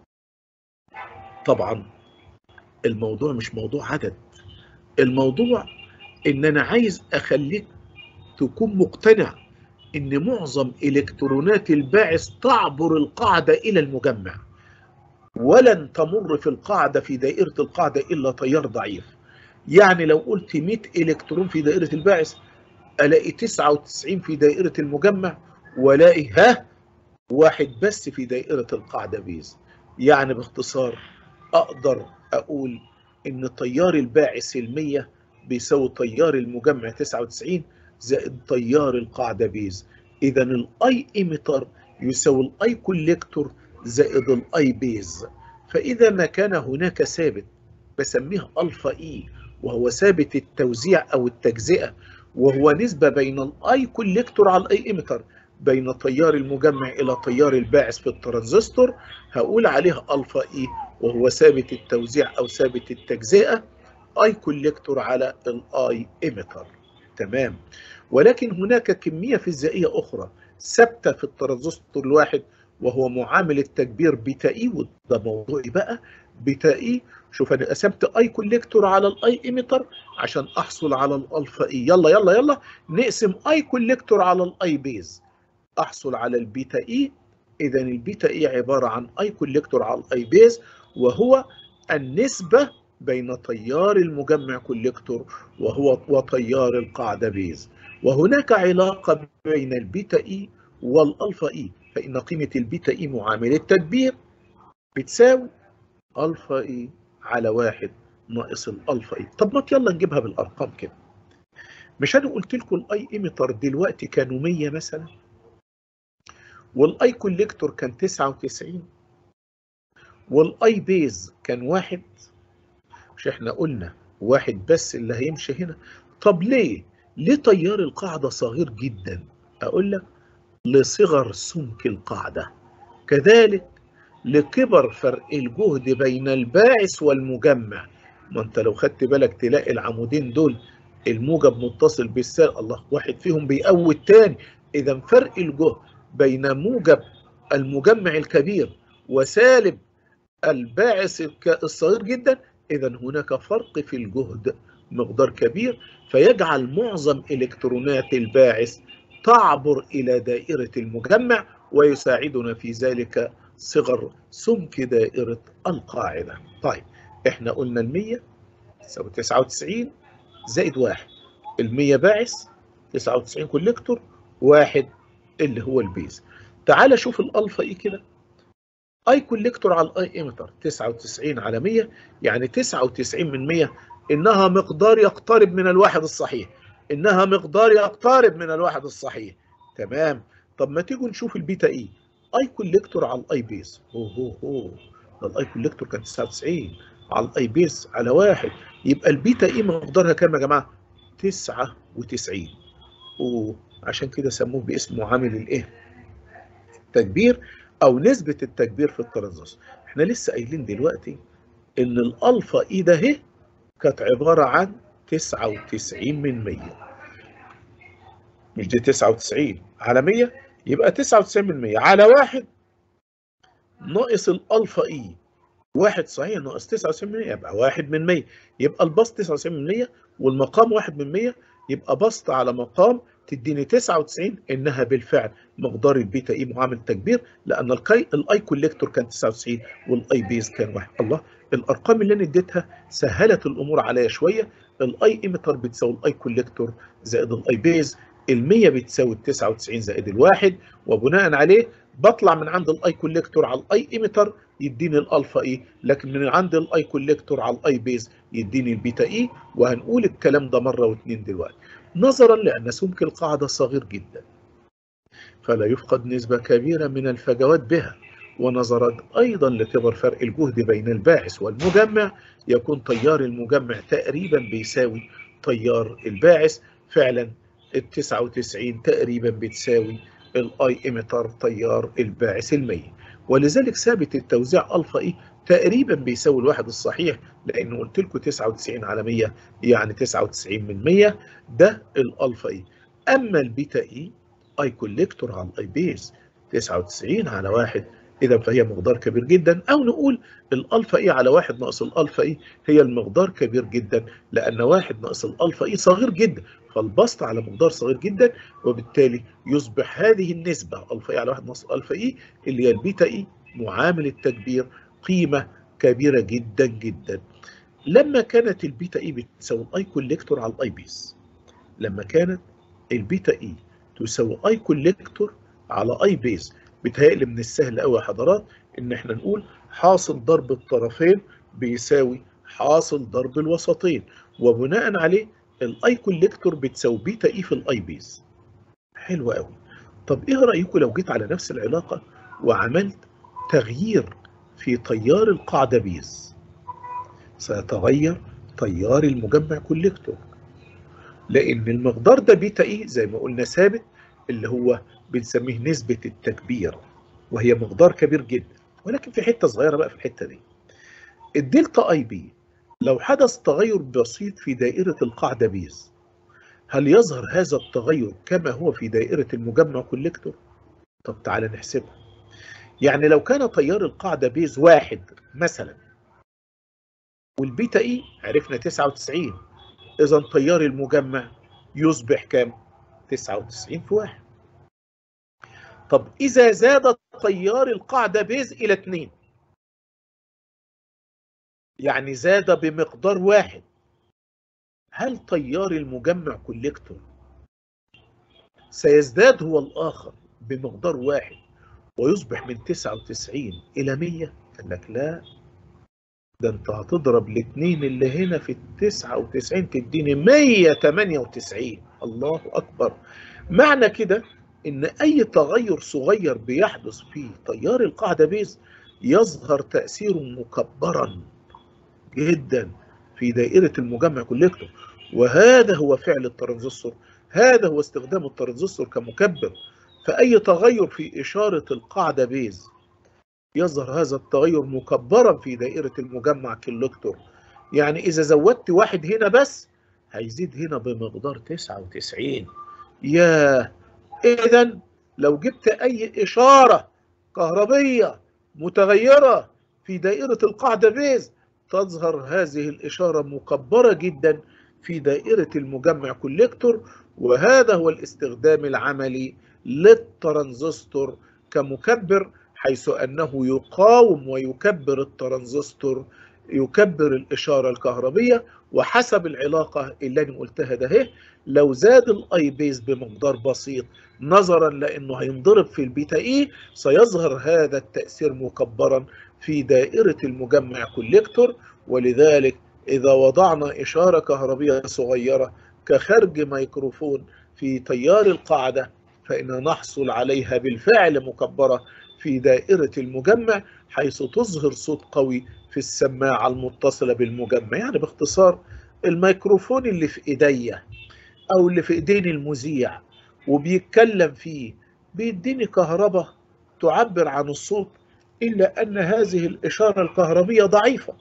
طبعا الموضوع مش موضوع عدد، الموضوع إن أنا عايز أخليك تكون مقتنع إن معظم إلكترونات الباعث تعبر القاعدة إلى المجمع، ولن تمر في القاعدة في دائرة القاعدة إلا تيار ضعيف. يعني لو قلت مئة إلكترون في دائرة الباعث، ألاقي تسعة وتسعين في دائرة المجمع، ولاقي ها واحد بس في دائرة القاعدة بيز. يعني باختصار أقدر أقول إن تيار الباعث المية بيساوي تيار المجمع تسعة وتسعين زائد تيار القاعدة بيز. إذا الأي إيميتر يساوي الأي كوليكتور زائد الأي بيز. فإذا ما كان هناك ثابت بسميه ألفا إي، وهو ثابت التوزيع أو التجزئة، وهو نسبة بين الأي كوليكتور على الأي إيميتر، بين تيار المجمع إلى تيار الباعث في الترانزستور، هقول عليه ألفا إي، وهو ثابت التوزيع أو ثابت التجزئة، أي كوليكتور على الأي إيميتر. تمام. ولكن هناك كمية فيزيائية أخرى ثابتة في الترانزستور الواحد، وهو معامل التكبير بيتا إي، وده موضوعي بقى. بيتا إي، شوف أنا قسمت أي كوليكتور على الأي إيميتر عشان أحصل على الألفا إي. يلا يلا يلا نقسم أي كوليكتور على الأي بيز، أحصل على البيتا إي. إذا البيتا إي عبارة عن أي كوليكتور على الأي بيز، وهو النسبة بين تيار المجمع كوليكتور وهو وتيار القاعدة بيز. وهناك علاقة بين البيتا إي والألفا إي، فإن قيمة البيتا إي معامل التكبير بتساوي ألفا إي على واحد ناقص الألفا إي. طب ما يلا نجيبها بالأرقام كده. مش أنا قلت لكم الأي إيميتر دلوقتي كانوا مية مثلا، والاي كوليكتور كان تسعة وتسعين، والاي بيز كان واحد. مش احنا قلنا واحد بس اللي هيمشي هنا؟ طب ليه؟ ليه تيار القاعدة صغير جدا؟ اقول لك لصغر سمك القاعدة، كذلك لكبر فرق الجهد بين الباعث والمجمع. ما انت لو خدت بالك تلاقي العمودين دول الموجب متصل بالسالب، الله، واحد فيهم بيقوي الثاني. اذا فرق الجهد بين موجب المجمع الكبير وسالب الباعث الصغير جدا، اذا هناك فرق في الجهد مقدار كبير، فيجعل معظم الكترونات الباعث تعبر الى دائرة المجمع، ويساعدنا في ذلك صغر سمك دائرة القاعدة. طيب احنا قلنا المية تساوي تسعة وتسعين زائد واحد، المية باعث، تسعة وتسعين كوليكتور، واحد اللي هو البيز. تعال شوف الالفا اي كده، اي كوليكتور على الاي ايميتر تسعة وتسعين على مية، يعني تسعة وتسعين من مية، انها مقدار يقترب من الواحد الصحيح، انها مقدار يقترب من الواحد الصحيح. تمام. طب ما تيجوا نشوف البيتا اي، اي كوليكتور على الاي بيز. اوه هو هو ده الاي كوليكتور كان تسعة وتسعين على الاي بيز على واحد، يبقى البيتا اي مقدارها كام يا جماعه؟ تسعة وتسعين. اوه، عشان كده سموه باسم معامل الايه؟ التكبير او نسبة التكبير في الترانزستور. احنا لسه قايلين دلوقتي ان الالفا اي ده اهي كانت عبارة عن تسعة وتسعين من مية، مش دي تسعة وتسعين على مية، يبقى تسعة وتسعين من مية على واحد ناقص الالفا اي. واحد صحيح ناقص تسعة وتسعين من مية يبقى واحد من مية، يبقى البسط تسعة وتسعين من مية والمقام واحد من مية، يبقى بسط على مقام تديني تسعة وتسعين، انها بالفعل مقدار البيتا اي معامل تكبير، لان الكي الاي كوليكتور كان تسعة وتسعين والاي بيز كان واحد. الله، الارقام اللي انا اديتها سهلت الامور عليا شويه. الاي ايميتر بتساوي الاي كوليكتور زائد الاي بيز، ال100 بتساوي تسعة وتسعين زائد الواحد، وبناء عليه بطلع من عند الاي كوليكتور على الاي ايميتر يديني الالفا اي، لكن من عند الاي كوليكتور على الاي بيز يديني البيتا اي. وهنقول الكلام ده مره واثنين دلوقتي. نظرا لان سمك القاعده صغير جدا فلا يفقد نسبه كبيره من الفجوات بها، ونظرا ايضا لكبر فرق الجهد بين الباعث والمجمع، يكون تيار المجمع تقريبا بيساوي تيار الباعث. فعلا ال تسعة وتسعين تقريبا بتساوي الاي ايميتر تيار الباعث المية، ولذلك ثابت التوزيع الفا اي تقريبا بيساوي الواحد الصحيح، لأنه قلت لكم تسعة وتسعين على مية يعني تسعة وتسعين من مية، ده الألفا إي. أما البيتا إي أي كوليكتور على الأي بيز تسعة وتسعين على واحد، إذا فهي مقدار كبير جدا، أو نقول الألفا إي على واحد ناقص الألفا إي هي المقدار كبير جدا، لأن واحد ناقص الألفا إي صغير جدا، فالبسط على مقدار صغير جدا، وبالتالي يصبح هذه النسبة ألفا إي على واحد ناقص الألفا إي اللي هي البيتا إي معامل التكبير قيمة كبيرة جدا جدا. لما كانت البيتا إي بتساوي الأي كوليكتور على الأي بيز، لما كانت البيتا إي تساوي أي كوليكتور على أي بيز، بيتهيألي من السهل قوي يا حضرات إن إحنا نقول حاصل ضرب الطرفين بيساوي حاصل ضرب الوسطين، وبناء عليه الأي كوليكتور بتساوي بيتا إي في الأي بيز. حلو قوي. طب إيه رأيكم لو جيت على نفس العلاقة وعملت تغيير في تيار القاعدة بيز؟ سيتغير تيار المجمع كوليكتور، لأن المقدار ده بيتا إي زي ما قلنا ثابت، اللي هو بنسميه نسبة التكبير، وهي مقدار كبير جدا، ولكن في حتة صغيرة بقى في الحتة دي. الدلتا أي بي لو حدث تغير بسيط في دائرة القاعدة بيز، هل يظهر هذا التغير كما هو في دائرة المجمع كوليكتور؟ طب تعالى نحسبها. يعني لو كان تيار القاعدة بيز واحد مثلا، والبيتا إي عرفنا تسعة وتسعين، إذا تيار المجمع يصبح كام؟ تسعة وتسعين في واحد. طب إذا زاد تيار القاعدة بيز إلى اتنين، يعني زاد بمقدار واحد، هل تيار المجمع كوليكتور سيزداد هو الآخر بمقدار واحد ويصبح من تسعة وتسعين إلى مية؟ قال لك لا، ده انت هتضرب الاثنين اللي هنا في التسعة وتسعين تديني مية وتمانية وتسعين. الله أكبر. معنى كده إن أي تغير صغير بيحدث في تيار القاعدة بيز يظهر تأثيره مكبرا جدا في دائرة المجمع كوليكتور، وهذا هو فعل الترانزستور، هذا هو استخدام الترانزستور كمكبر. فأي تغير في إشارة القاعدة بيز يظهر هذا التغير مكبرا في دائرة المجمع كوليكتور. يعني إذا زودت واحد هنا بس هيزيد هنا بمقدار تسعة وتسعين. ياه، إذن لو جبت أي إشارة كهربية متغيرة في دائرة القاعدة بيز تظهر هذه الإشارة مكبرة جدا في دائرة المجمع كوليكتور، وهذا هو الاستخدام العملي للترانزستور كمكبر، حيث أنه يقاوم ويكبر الترانزستور، يكبر الإشارة الكهربية. وحسب العلاقة اللي أنا قلتها ده، لو زاد الأي بيز بمقدار بسيط نظرا لأنه هينضرب في البيتا إي، سيظهر هذا التأثير مكبرا في دائرة المجمع كوليكتور. ولذلك إذا وضعنا إشارة كهربية صغيرة كخرج ميكروفون في تيار القاعدة، فإن نحصل عليها بالفعل مكبرة في دائرة المجمع، حيث تظهر صوت قوي في السماعة المتصلة بالمجمع. يعني باختصار الميكروفون اللي في إيديا أو اللي في إيدين المذيع وبيتكلم فيه بيديني كهرباء تعبر عن الصوت، إلا أن هذه الإشارة الكهربية ضعيفة.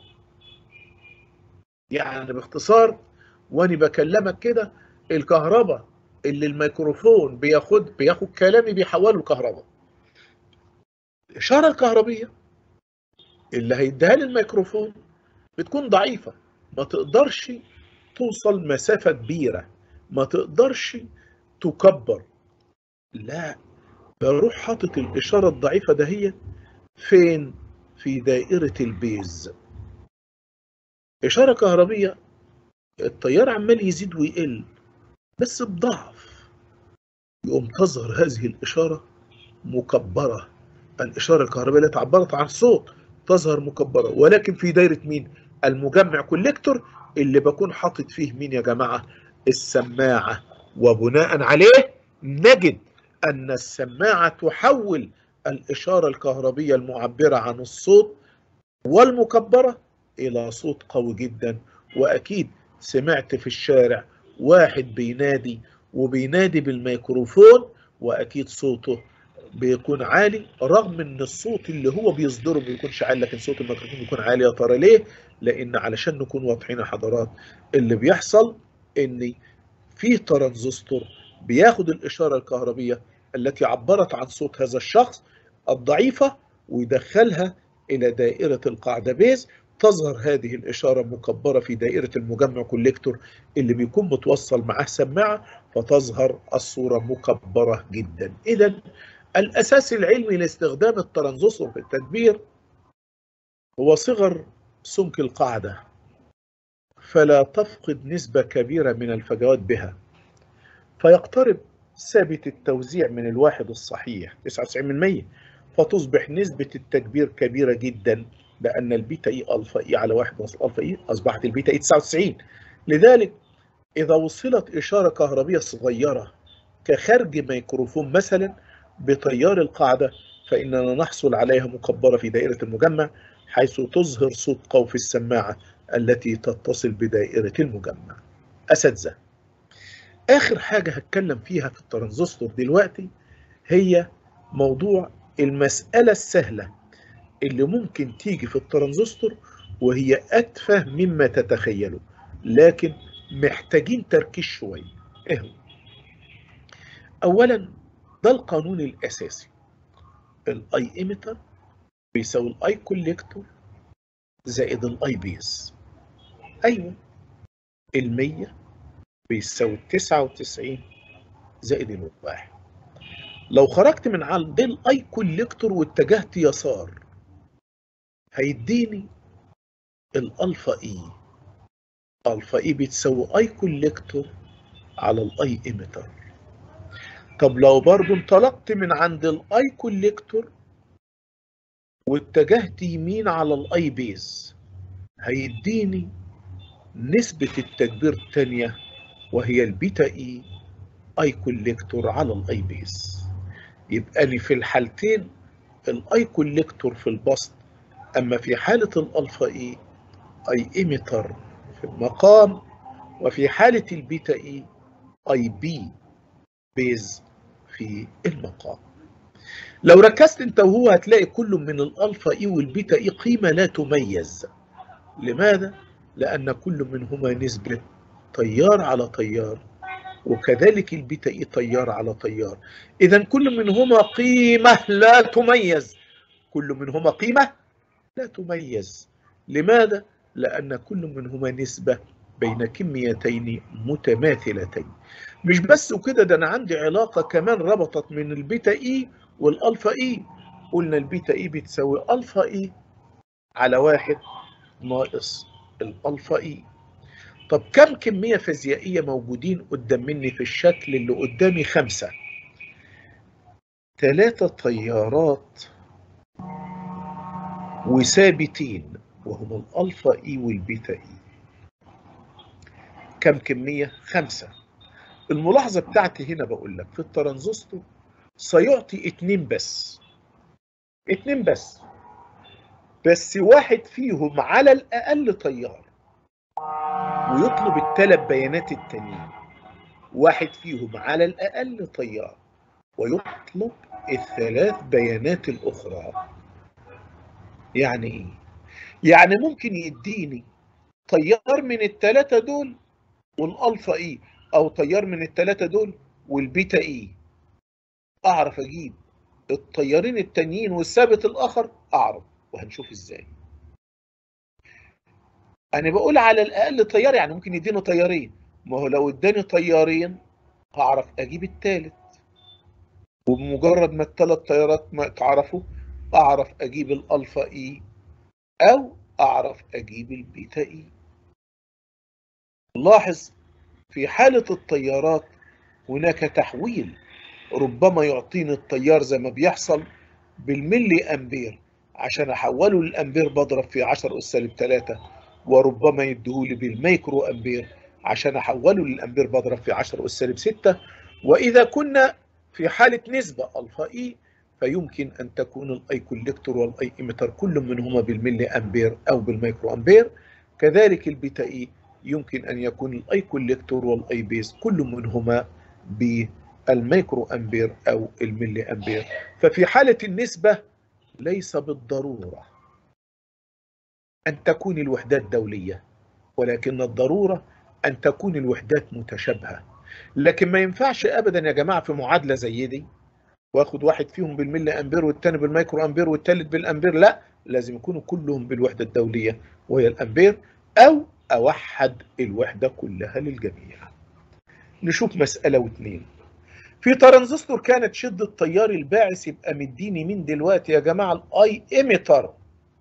يعني باختصار وأنا بكلمك كده، الكهرباء اللي الميكروفون بياخد بياخد كلامي بيحوله لكهرباء، الإشارة الكهربية اللي هيديها لي الميكروفون بتكون ضعيفة، ما تقدرش توصل مسافة كبيرة، ما تقدرش تكبر. لا، بروح حاطط الإشارة الضعيفة دهيت فين؟ في دائرة البيز. إشارة كهربية التيار عمال يزيد ويقل بس بضعف، يقوم تظهر هذه الإشارة مكبرة. الإشارة الكهربية التي عبرت عن صوت تظهر مكبرة، ولكن في دائرة مين؟ المجمع كوليكتور، اللي بكون حاطط فيه مين يا جماعة؟ السماعة. وبناء عليه نجد أن السماعة تحول الإشارة الكهربية المعبرة عن الصوت والمكبرة إلى صوت قوي جدا. وأكيد سمعت في الشارع واحد بينادي وبينادي بالميكروفون، وأكيد صوته بيكون عالي رغم ان الصوت اللي هو بيصدره ما بيكونش عالي، لكن صوت الميكروفون بيكون عالي. يا ترى ليه؟ لان علشان نكون واضحين يا حضرات، اللي بيحصل ان في ترانزستور بياخد الاشاره الكهربيه التي عبرت عن صوت هذا الشخص الضعيفه ويدخلها الى دائره القاعده بيز. تظهر هذه الاشاره مكبره في دائره المجمع كوليكتور اللي بيكون متوصل معاه سماعه، فتظهر الصوره مكبره جدا. اذا الأساس العلمي لاستخدام الترانزستور في التكبير هو صغر سمك القاعدة فلا تفقد نسبة كبيرة من الفجوات بها، فيقترب ثابت التوزيع من الواحد الصحيح تسعة وتسعين بالمئة، فتصبح نسبة التكبير كبيرة جدا، لأن البيتا إي ألفا إي على واحد ناقص ألفا إي أصبحت البيتا إي تسعة وتسعين. لذلك إذا وصلت إشارة كهربية صغيرة كخرج ميكروفون مثلا بتيار القاعدة، فإننا نحصل عليها مكبرة في دائرة المجمع، حيث تظهر صوت قوس السماعة التي تتصل بدائرة المجمع. أساتذة، آخر حاجة هتكلم فيها في الترانزستور دلوقتي هي موضوع المسألة السهلة اللي ممكن تيجي في الترانزستور وهي أتفه مما تتخيلوا، لكن محتاجين تركيز شوية. إيه هو؟ أولا، ده القانون الأساسي، الاي ايميتر بيساوي الاي كوليكتور زائد الاي بيز. ايوه، المية بيساوي تسعة وتسعين زائد الواحد. لو خرجت من عند الاي كوليكتور واتجهت يسار هيديني الالفا اي. الفا اي بتساوي اي كوليكتور على الاي ايميتر. طب لو برضو انطلقت من عند الاي كوليكتور واتجهت يمين على الاي بيز هيديني نسبة التكبير الثانية وهي البيتا اي اي كوليكتور على الاي بيز. يبقى أنا في الحالتين الاي كوليكتور في البسط، اما في حالة الالفا اي اي ايميتر في المقام، وفي حالة البيتا اي اي بي بيز في المقام. لو ركزت انت وهو هتلاقي كل من الالفا اي والبيتا اي قيمة لا تميز. لماذا؟ لأن كل منهما نسبة تيار على تيار، وكذلك البيتا اي تيار على تيار. إذا كل منهما قيمة لا تميز. كل منهما قيمة لا تميز. لماذا؟ لأن كل منهما نسبة بين كميتين متماثلتين. مش بس وكده، ده أنا عندي علاقة كمان ربطت من البيتا اي والألفا اي. قلنا البيتا اي بتساوي ألفا اي على واحد ناقص الألفا إي. طب كم كمية فيزيائية موجودين قدام مني في الشكل اللي قدامي؟ خمسة. ثلاثة تيارات وثابتين وهم الألفا إي والبيتا إي. كم كمية؟ خمسة. الملاحظة بتاعتي هنا بقول لك في الترانزستور سيعطي اتنين بس. اتنين بس. بس واحد فيهم على الأقل تيار، ويطلب الثلاث بيانات التانيين. واحد فيهم على الأقل تيار ويطلب الثلاث بيانات الأخرى. يعني إيه؟ يعني ممكن يديني تيار من الثلاثة دول والألفا إي، أو تيار من الثلاثة دول والبيتا إي. أعرف أجيب التيارين التانيين والثابت الآخر؟ أعرف، وهنشوف إزاي. أنا بقول على الأقل تيار، يعني ممكن يديني تيارين. ما هو لو اداني تيارين هعرف أجيب الثالث، وبمجرد ما الثلاث تيارات ما تعرفوا أعرف أجيب الألفا إي أو أعرف أجيب البيتا إي. لاحظ في حالة التيارات هناك تحويل، ربما يعطيني التيار زي ما بيحصل بالملي أمبير، عشان أحوله للأمبير بضرب في عشرة أس سالب ثلاثة، وربما يديهولي بالميكرو أمبير عشان أحوله للأمبير بضرب في عشرة أس سالب ستة. وإذا كنا في حالة نسبة ألفا إي فيمكن أن تكون الأي كوليكتور والأي إيميتر كل منهما بالملي أمبير أو بالميكرو أمبير. كذلك البيتا إي يمكن أن يكون الأي كوليكتور والأي بيز كل منهما الميكرو أمبير أو الملي أمبير. ففي حالة النسبة ليس بالضرورة أن تكون الوحدات دولية، ولكن الضرورة أن تكون الوحدات متشابهة. لكن ما ينفعش أبدا يا جماعة في معادلة زي دي واخد واحد فيهم بالملي أمبير والتاني بالميكرو أمبير والتالت بالأمبير، لا، لازم يكونوا كلهم بالوحدة الدولية وهي الأمبير، أو أوحد الوحدة كلها للجميع. نشوف مسألة واثنين. في ترانزستور كانت شدة تيار الباعث يبقى مديني مين دلوقتي يا جماعة؟ الاي ايميتر.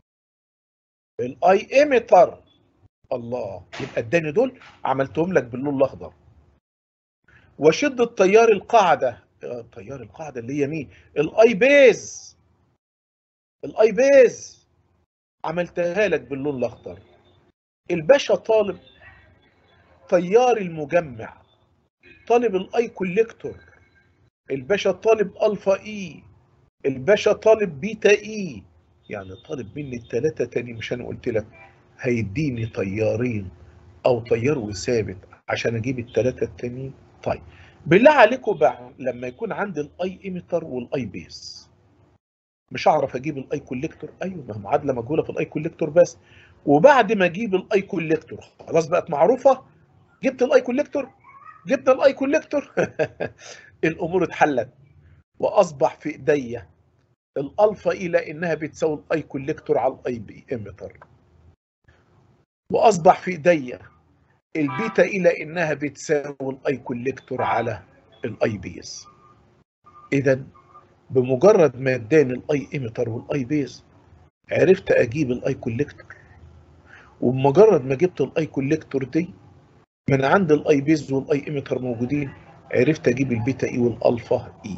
الاي ايميتر، الله، يبقى اداني دول عملتهم لك باللون الاخضر. وشدة تيار القاعدة، تيار القاعدة اللي هي مين؟ الاي بيز. الاي بيز عملتها لك باللون الاخضر. الباشا طالب تيار المجمع، طالب الاي كوليكتور. الباشا طالب الفا اي، الباشا طالب بيتا اي، يعني طالب مني الثلاثة تاني. مش انا قلت لك هيديني طيارين او طيار وثابت عشان اجيب الثلاثة التانيين؟ طيب بالله عليكم بقى، لما يكون عندي الاي ايميتر والاي بيس مش هعرف اجيب الاي كوليكتور؟ ايوه، ما هي معادله مجهوله في الاي كوليكتور بس. وبعد ما اجيب الاي كوليكتور خلاص بقت معروفه، جبت الاي كوليكتور، جبنا الاي كوليكتور الامور اتحلت، واصبح في ايديا الالفا اي لانها بتساوي الاي كوليكتور على الاي بي ايميتر، واصبح في ايديا البيتا اي لانها بتساوي الاي كوليكتور على الاي بيز. اذا بمجرد ما اداني الاي ايميتر والاي بيز عرفت اجيب الاي كوليكتور، وبمجرد ما جبت الاي كوليكتور دي من عند الاي بيز والاي ايميتر موجودين عرفت اجيب البيتا اي والالفا اي.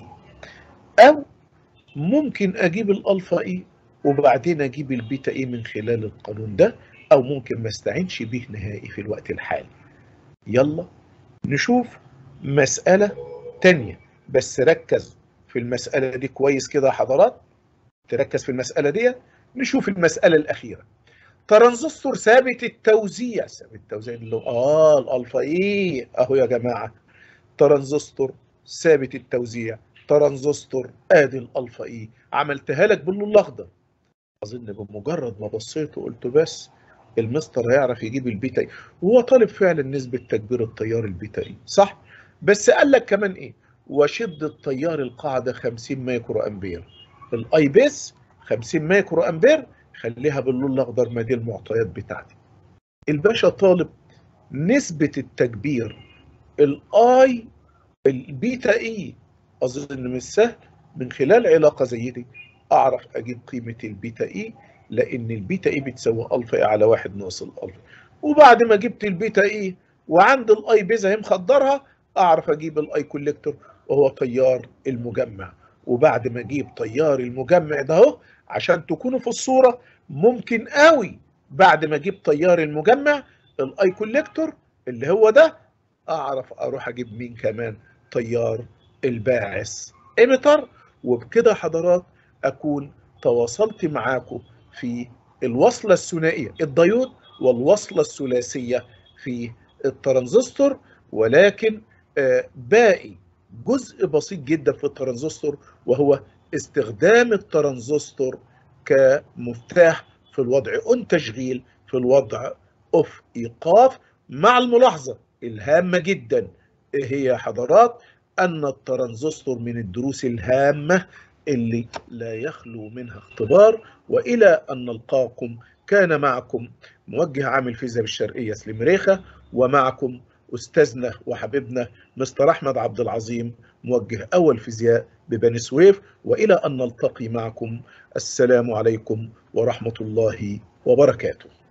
او ممكن اجيب الالفا اي وبعدين اجيب البيتا اي من خلال القانون ده، او ممكن ما استعينش به نهائي في الوقت الحالي. يلا نشوف مسألة تانية، بس ركز في المسألة دي كويس كده يا حضرات، تركز في المسألة دي. نشوف المسألة الأخيرة. ترانزستور ثابت التوزيع، ثابت التوزيع اللي هو اه الالفا ايه اهو يا جماعه، ترانزستور ثابت التوزيع، ترانزستور ادي الالفا ايه، عملتها لك باللون الاخضر. اظن بمجرد ما بصيت وقلت بس المستر هيعرف يجيب البيتا اي، وهو طالب فعلا نسبه تكبير التيار البيتا اي صح، بس قال لك كمان ايه؟ وشده تيار القاعده خمسين مايكرو امبير، الاي بيس خمسين مايكرو امبير، خليها باللون الاخضر، ما دي المعطيات بتاعتي. الباشا طالب نسبة التكبير الاي البيتا اي، اظن مش سهل من خلال علاقة زي دي اعرف اجيب قيمة البيتا اي، لان البيتا اي بتساوي الفا اي على واحد ناقص الالفا. وبعد ما جبت البيتا اي وعند الاي بيز اهي مخدرها، اعرف اجيب الاي كوليكتور وهو تيار المجمع. وبعد ما اجيب تيار المجمع ده اهو عشان تكونوا في الصورة، ممكن قوي بعد ما اجيب تيار المجمع الاي كوليكتور اللي هو ده اعرف اروح اجيب مين كمان؟ تيار الباعث ايميتر. وبكده حضرات اكون تواصلت معاكم في الوصلة الثنائية الديود والوصلة الثلاثية في الترانزستور. ولكن آه باقي جزء بسيط جدا في الترانزستور، وهو استخدام الترانزستور كمفتاح في الوضع اون تشغيل، في الوضع اوف ايقاف، مع الملاحظة الهامة جدا ايه هي يا حضرات؟ ان الترانزستور من الدروس الهامة اللي لا يخلو منها اختبار. والى ان نلقاكم، كان معكم موجه عام الفيزياء بالشرقية سليم ريخة، ومعكم استاذنا وحبيبنا مستر احمد عبد العظيم موجه اول فيزياء ببني سويف. والى ان نلتقي معكم، السلام عليكم ورحمة الله وبركاته.